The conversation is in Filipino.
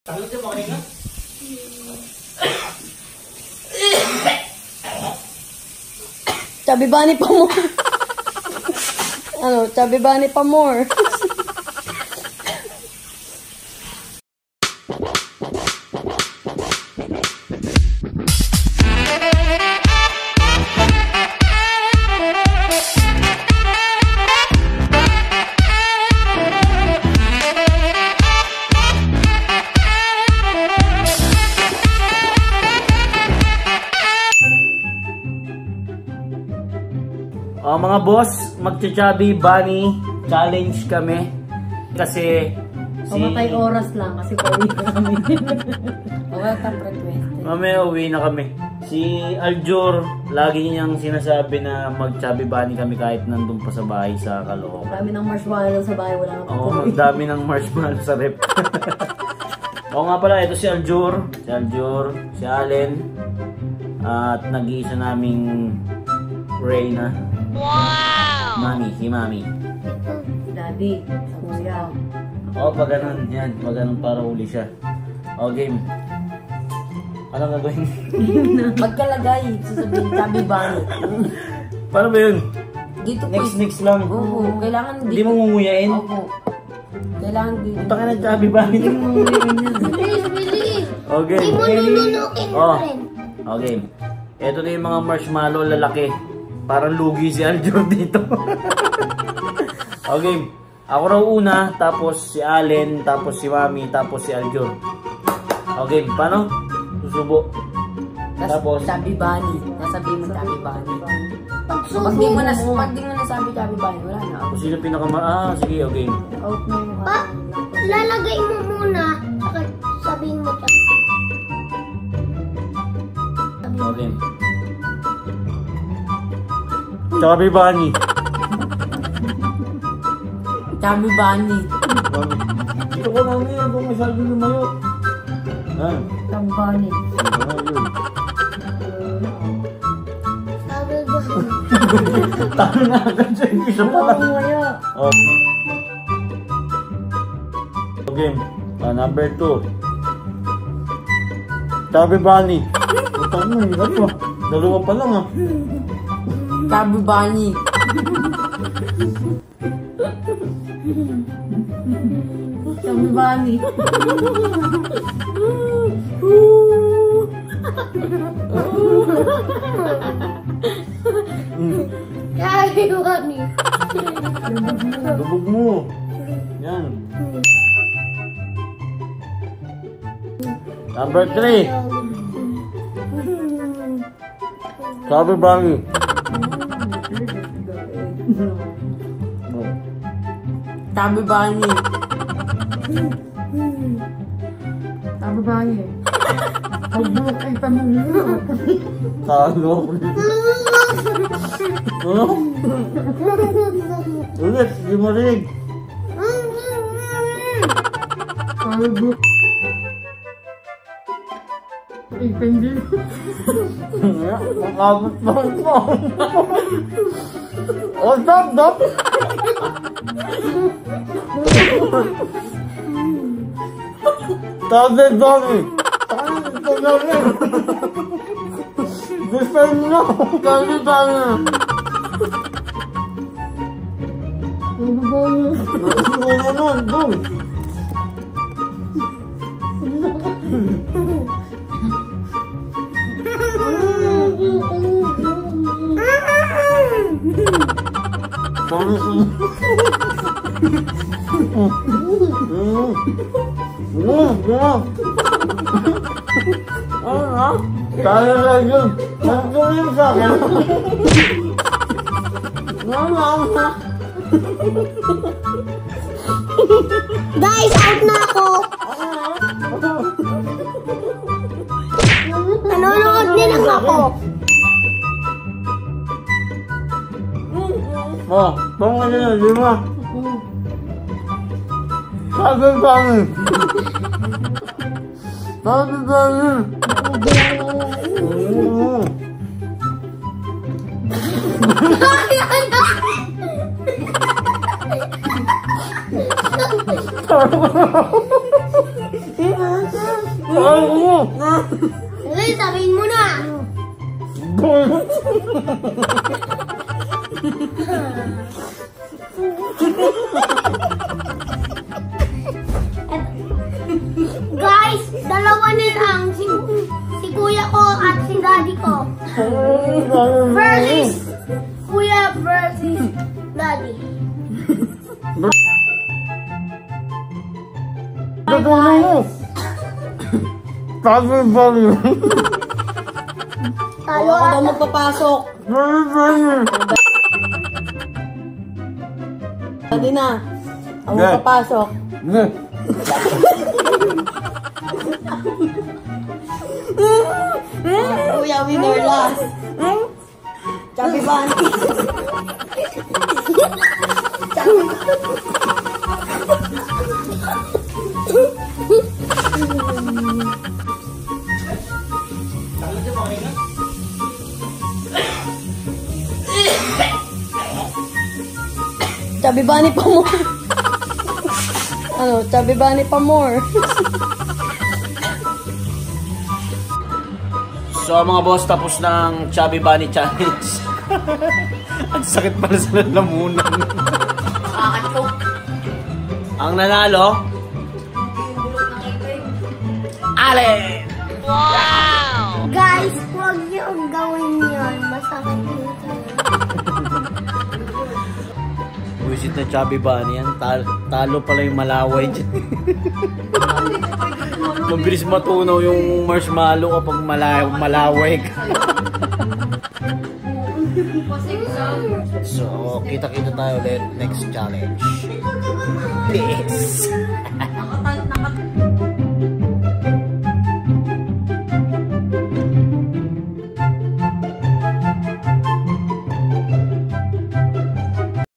Chubby Bunny pa more. Ano, Chubby Bunny pa more. Mga boss, magcha-Chubby Bunny challenge kami kasi Pamatay oras lang kasi pauwi na kami. Welcome request. Mamaya uwi na kami. Si Aljur, lagi niyang sinasabi na mag-Chubby Bunny kami kahit nandun pa sa bahay sa Caloocan. Dami ng marshmallow sa bahay, wala nang Oo, magdami ng marshmallow sa rep. Oo nga pala, ito si Aljur, si Allen, at nag-iisa naming Reyna. Wow! Si Mami. Daddy, kuya. Oo, pag ganun, yan. Pag ganun para uli siya. O, game. Ano gagawin? Magkalagay, sasabihin Chubby Bunny. Paano ba yun? Dito po. Next lang. Oo, kailangan dito. Hindi mo munguyain? Opo. Kailangan dito. Punta ka na Chubby Bunny. Hindi mo munguyain yan. Bilis. Okay. Hindi mo nununukin pa rin. Okay. Ito na yung mga marshmallow lalaki. Parang lugi si Aljur dito. Okay. Ako raw una, tapos si Allen, tapos si Mami, tapos si Aljur. Okay. Paano? Susubo. Tapos Chubby Bunny. Nasabihin mo Chubby Bunny. Pag di mo nasabi Chubby Bunny, wala na. kung sino sige, okay. Out na yung Pa, lalagay mo muna. Saka sabihin mo siya. Okay. Chubby Bunny. Chubby Bunny. Dito ko na niya kung masyado lumayo. Chubby Bunny. Sabi ba? Talo na agad siya. Isa pa lang. Oh. Okay. Number 2. Chubby Bunny. Utang na, hirap mo. Dalawa pa lang ah. Chubby Bunny. Chubby Bunny. Chubby Bunny. Lubog mo. Yan. Number 3. Chubby Bunny. Chubby Bunny. Chubby Bunny. Ay, Talo ako dito. Ulit, hindi mo rinig. Makabot pa ito. Oh, stop! Chubby Bunny. Ito na rin. Gusto nyo. Chubby Bunny. Kaya lang yun. Nagawin sa akin. Guys, out na ako. Nanonood din ako. Oh, pangan nyo na, di ba? Chubby Bunny. Chubby Bunny. Sige, sabihin mo na. Guys, dalawa na lang. Si kuya ko at si daddy ko. Versus kuya versus daddy. Ako daw magpapasok. Pwede na. Ako magpapasok. Kuya, winner last. Chubby Bunny. Chubby Bunny pa more. Ano, Chubby Bunny pa more. So mga boss, tapos ng Chubby Bunny Challenge. Ang sakit pala sa lalamunan. Ang nanalo, Allen! Guys, huwag niyo gawin yun. Masakit dito. Buisit na Chubby Bunny yan. Talo pala yung malaway dyan. Mabilis matunaw yung marshmallow kapag malaway ka. So, kita-kita tayo ulit next challenge. Peace!